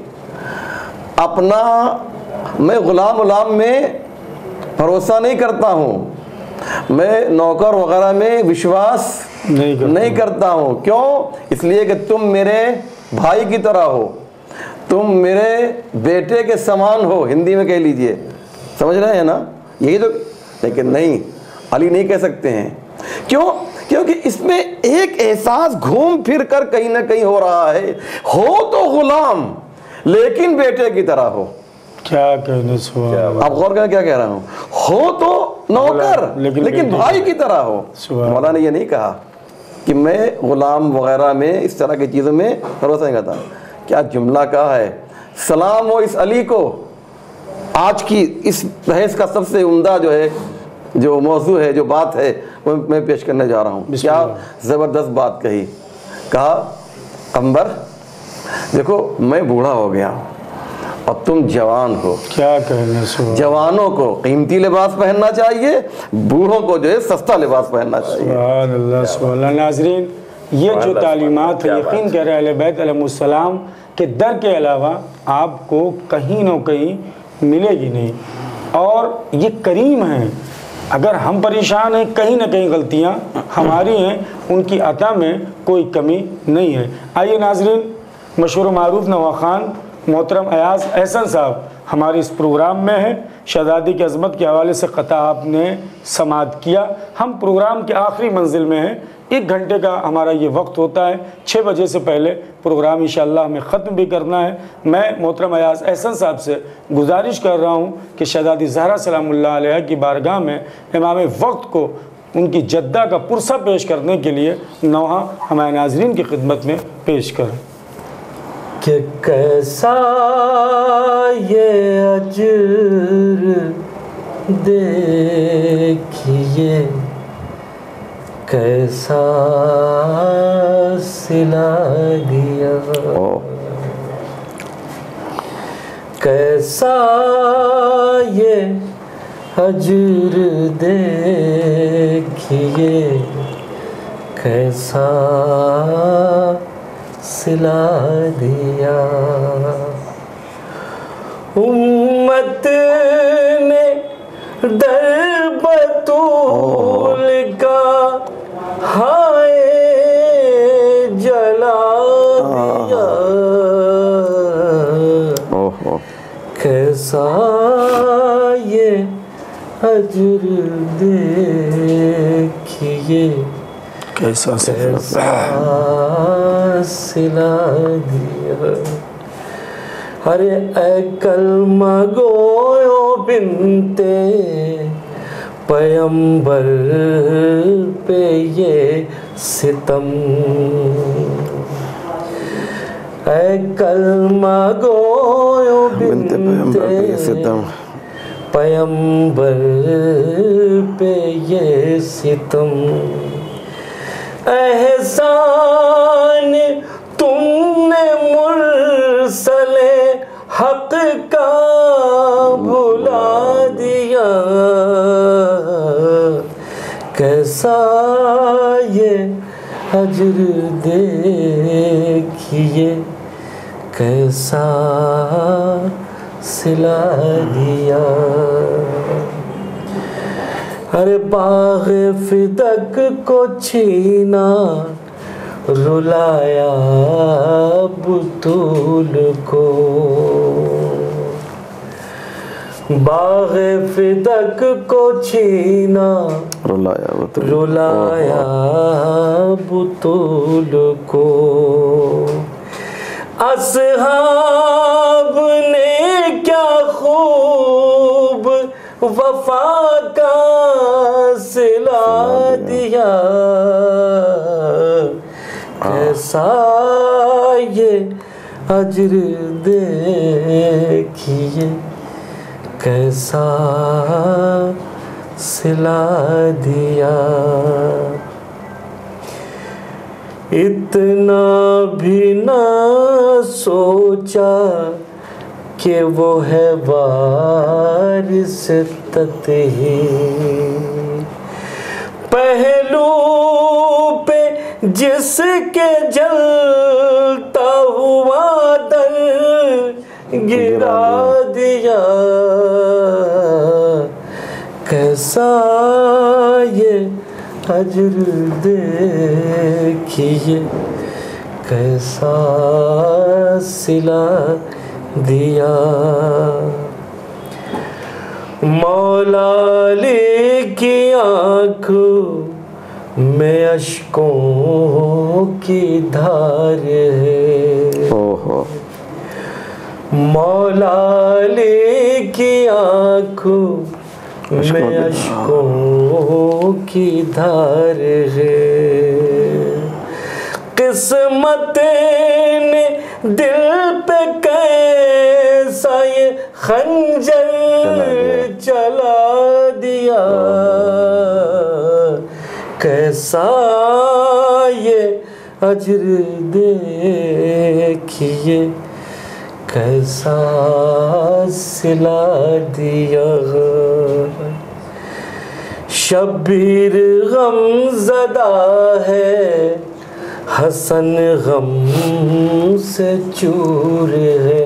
اپنا، میں غلام غلام میں بھروسہ نہیں کرتا ہوں، میں نوکر وغیرہ میں وشواس نہیں کرتا ہوں، کیوں؟ اس لیے کہ تم میرے بھائی کی طرح ہو، تم میرے بیٹے کے سامان ہو، ہندی میں کہہ لیجئے، سمجھ رہے ہیں نا؟ یہی تو، لیکن نہیں، علی نہیں کہہ سکتے ہیں۔ کیوں؟ کیونکہ اس میں ایک احساس گھوم پھر کر کہیں نہ کہیں ہو رہا ہے، ہو تو غلام لیکن بیٹے کی طرح ہو۔ کیا کہنے سوال، آپ غور کریں کیا کہہ رہا ہوں، ہو تو نوکر لیکن بھائی کی طرح ہو۔ مولا نے یہ نہیں کہا کہ میں غلام وغیرہ میں اس طرح کی چیزوں میں بھروسہ نہیں کرتا۔ کیا جملہ کہا ہے، سلام ہو اس علی کو۔ آج کی اس بحث کا سب سے عمدہ جو ہے، جو موضوع ہے، جو بات ہے، وہ میں پیش کرنے جا رہا ہوں۔ کیا زبردست بات کہی، کہا قمبر دیکھو میں بوڑھا ہو گیا اور تم جوان ہو، کیا کہنے سوال، جوانوں کو قیمتی لباس پہننا چاہیے، بوڑھوں کو جو ہے سستا لباس پہننا چاہیے۔ سبحان اللہ سبحان اللہ۔ ناظرین یہ جو تعلیمات ہے، یقین کر رہے اہل بیت علیہ السلام کے در کے علاوہ آپ کو کہیں نہ کہیں ملے گی نہیں، اور یہ کریم ہیں۔ اگر ہم پریشان ہیں، کہیں نہ کہیں غلطیاں ہماری ہیں، ان کی عطا میں کوئی کمی نہیں ہے۔ آئیے ناظرین، مشہور و معروف نوا خان محترم ایاز احسن صاحب ہمارے اس پروگرام میں ہیں۔ شہزادی کی عظمت کے حوالے سے قطع آپ نے سماعت کیا۔ ہم پروگرام کے آخری منزل میں ہیں، ایک گھنٹے کا ہمارا یہ وقت ہوتا ہے، چھ بجے سے پہلے پروگرام انشاءاللہ ہمیں ختم بھی کرنا ہے۔ میں محترم ایاز احسن صاحب سے گزارش کر رہا ہوں کہ شہزادی زہرا سلام اللہ علیہ کی بارگاہ میں امام وقت کو ان کی جدہ کا پرسہ پیش کرنے کے لیے نوحہ ہمارے ناظرین کی خدمت میں پیش کریں۔ کہ کیسا یہ اجر دیکھیے، کیسا سلا دیا، کیسا یہ ہجر دیکھیے کیسا سلا دیا. امت نے در بطول کا ہائے جلا دیا. کیسا یہ ہجر دیکھیے کیسا کیسا سلا دیا. ارے اے کلمہ گویو بنتے پیمبر پہ یہ ستم. اے کلمہ گویو بنتے پیمبر پہ یہ ستم. احسان تم نے مرسل حق کا بھلا دیا. کیسا یہ ہجر دیکھیے کیسا سلا دیا. ہر باغ فدق کو چھینا رلایا بطول کو. باغ فدق کو چھینا رلایا بطول کو. اصحاب نے کیا خوب وفا کا صلہ دیا. کیسا یہ اجر دیکھیے کیسا صلہ دیا. اتنا بھی نہ سوچا کہ وہ ہے وارث تطہیر. پہلو پہ جس کے جلتا ہوا در گرا دیا. کیسا یہ اجر دیکھیے کیسا صلہ دیا. مولا علی کی آنکھوں میں اشکوں کی دھار ہے. مولا علی کی آنکھوں میں اشکوں کی دھار ہے. قسمت نے دل پہ کیسا یہ خنجر چلا دیا. کیسا یہ اجر دیکھیے کیسا صلہ دیا. شبیر غم زدہ ہے حسن غم سے چور ہے.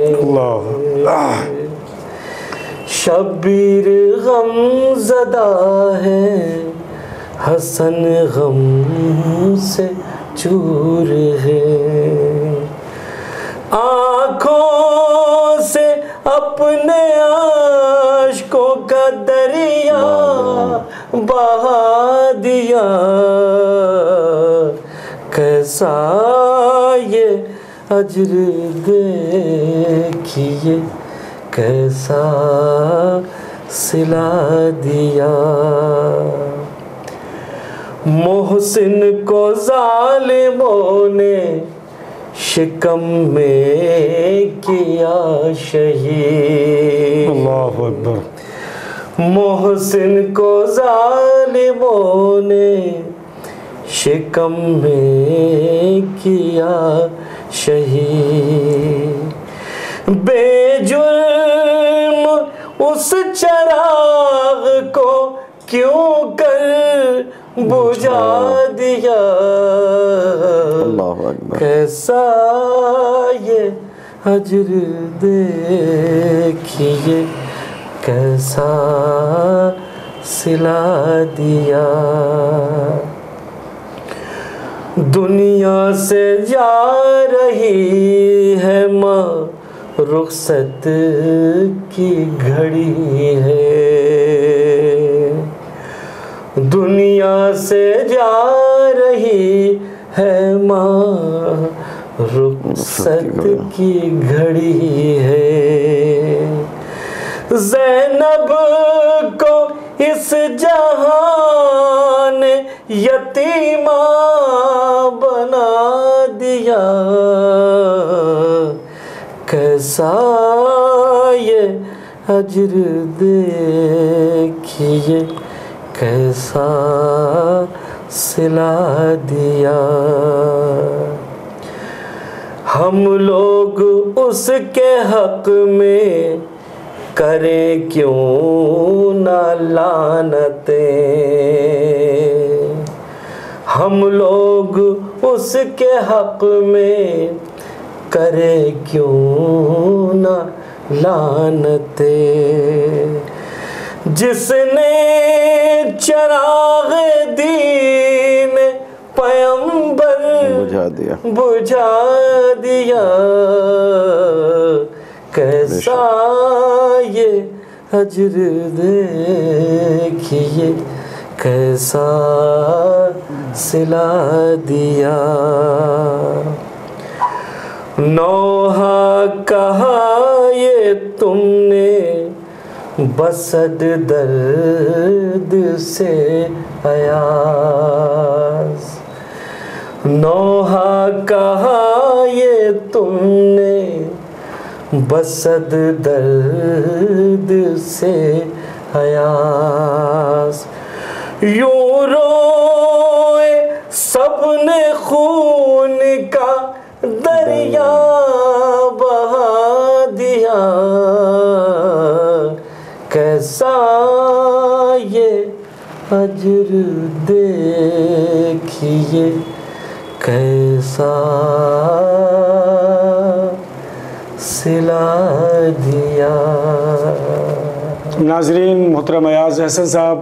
شبیر غم زدہ ہے حسن غم سے چور ہے. آنکھوں سے اپنے عاشقوں کا دریا بہا دیا. کیسا یہ اجر دیکھیے کیسا صلہ دیا. محسن کو ظالموں نے شکم میں کیا شہید. اللہ اکبر. محسن کو ظالموں نے شکم میں کیا شہید. بے جرم اس چراغ کو کیوں کر بجھا دیا. اللہ اکبر. کیسا یہ ہجر دیکھیے کیسا سلا دیا. دنیا سے جا رہی ہے ماں رخصت کی گھڑی ہے. دنیا سے جا رہی ہے ماں رخصت کی گھڑی ہے. زینب کو اس جہان یتیمہ بنا دیا. کیسا یہ ہجر دیکھیے کیسا سلا دیا. ہم لوگ اس کے حق میں کریں کیوں نہ لعنتیں. ہم لوگ اس کے حق میں کریں کیوں نہ لعنتیں. جس نے چراغ دین پیغمبر بجھا دیا بجھا دیا. کیسا یہ ہجر دیکھیے کیسا سلا دیا. نوحہ کہا یہ تم نے بسد درد سے ایاز. نوحہ کہا یہ تم نے بسد درد سے ایاز. یوں روئے سب نے خون کا دریا بہا دیا. کیسا یہ ہجر دیکھیے کیسا سلا دیا. ناظرین، محترم ایاز احسن صاحب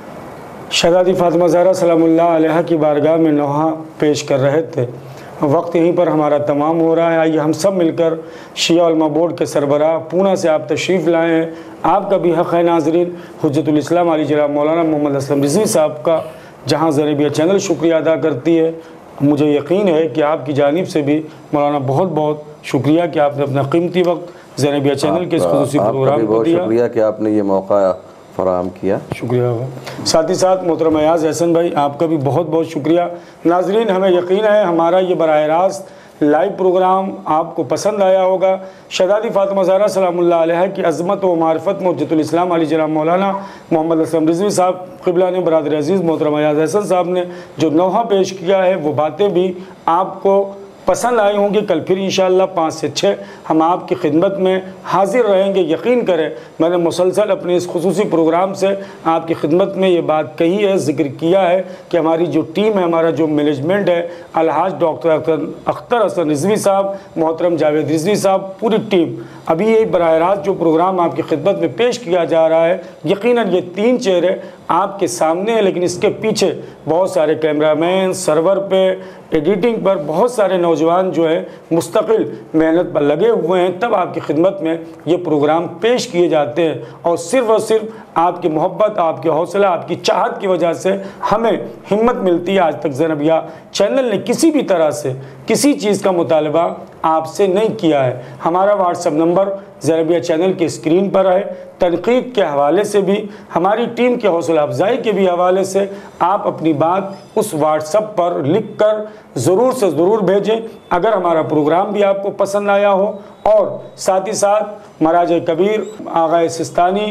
شہزادی فاطمہ زہرا سلام اللہ علیہ کی بارگاہ میں نوحہ پیش کر رہے تھے. وقت یہیں پر ہمارا تمام ہو رہا ہے. آئیے ہم سب مل کر شیعہ علماء بورڈ کے سربراہ پونا سے آپ تشریف لائے ہیں. آپ کا بھی حق ہے ناظرین. حجت الاسلام علی جناب مولانا محمد اسلم رضوی صاحب کا جہاں زینبیہ چینل شکریہ ادا کرتی ہے، مجھے یقین ہے کہ آپ کی جانب سے بھی مولانا بہت بہت شکریہ کہ آپ نے اپنا قیمتی وقت زینبیہ چینل کے اس خصوصی پروگرام کو دیا. شکریہ کہ آپ نے یہ موقع فراہم کیا. شکریہ. ساتھ ہی ساتھ محترم ایاز احسن بھائی آپ کا بھی بہت بہت شکریہ. ناظرین، ہمیں یقین ہے ہمارا یہ براہ راست لائیو پروگرام آپ کو پسند آیا ہوگا. شہزادی فاطمہ زہرا سلام اللہ علیہ کی عظمت و معرفت میں حجت الاسلام علی جناب مولانا محمد اسلم رضوی صاحب قبلہ نے برادر عزیز محترم ایاز احسن صاحب نے جو نوحہ پیش کیا ہے وہ باتیں بھی آپ کو پسند آئی ہوں گی. کل پھر انشاءاللہ پانچ سے چھ ہم آپ کی خدمت میں حاضر رہیں گے. یقین کریں میں نے مسلسل اپنے اس خصوصی پروگرام سے آپ کی خدمت میں یہ بات کہی ہے، ذکر کیا ہے کہ ہماری جو ٹیم ہے، ہمارا جو مینجمنٹ ہے، الحاج ڈاکٹر اختر حسن رضوی صاحب، محترم جاوید رضوی صاحب، پوری ٹیم ابھی یہ براہ راست جو پروگرام آپ کی خدمت میں پیش کیا جا رہا ہے، یقیناً یہ تین چہرے آپ کے سامنے ہیں، لیکن اس کے پیچھے بہت سارے کیمرہ مین، سرور پہ، ایڈیٹنگ پر بہت سارے نوجوان جو ہیں مستقل محنت پر لگے ہوئے ہیں، تب آپ کی خدمت میں یہ پروگرام پیش کیے جاتے ہیں. اور صرف اور صرف آپ کی محبت، آپ کے حوصلہ، آپ کی چاہت کی وجہ سے ہمیں ہمت ملتی ہے. آج تک زینبیہ چینل نے کسی بھی طرح سے کسی چیز کا مطالبہ آپ سے نہیں کیا ہے. ہمارا WhatsApp number Zainabiya channel کے اسکرین پر ہے. تنقید کے حوالے سے بھی، ہماری ٹیم کے حوصلہ افزائی کے بھی حوالے سے آپ اپنی بات اس واٹس ایپ پر لکھ کر ضرور سے ضرور بھیجیں. اگر ہمارا پروگرام بھی آپ کو پسند آیا ہو اور ساتھ ہی ساتھ مراجع کبیر، آغائے سستانی،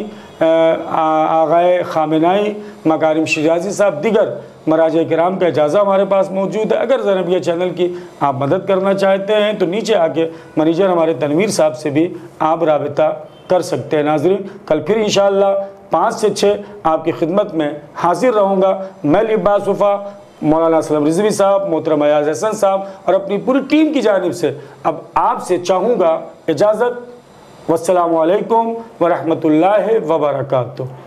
آغائے خامنائی، مکارم شجازی صاحب، دیگر مراجع کرام کا اجازہ ہمارے پاس موجود ہے. اگر زینبیہ چینل کی آپ مدد کرنا چاہتے ہیں تو نیچے آ کے منیجر ہمارے تنویر صاحب سے بھی آپ رابطہ کر سکتے ہیں۔ ناظرین کل پھر انشاءاللہ پانچ سے چھ آپ کی خدمت میں حاضر رہوں گا۔ میں عباس وفا، مولانا اسلم رضوی صاحب، محترم ایاز حسن صاحب اور اپنی پوری ٹیم کی جانب سے اب آپ سے چاہوں گا اجازت۔ والسلام علیکم ورحمۃ اللہ وبرکاتہ۔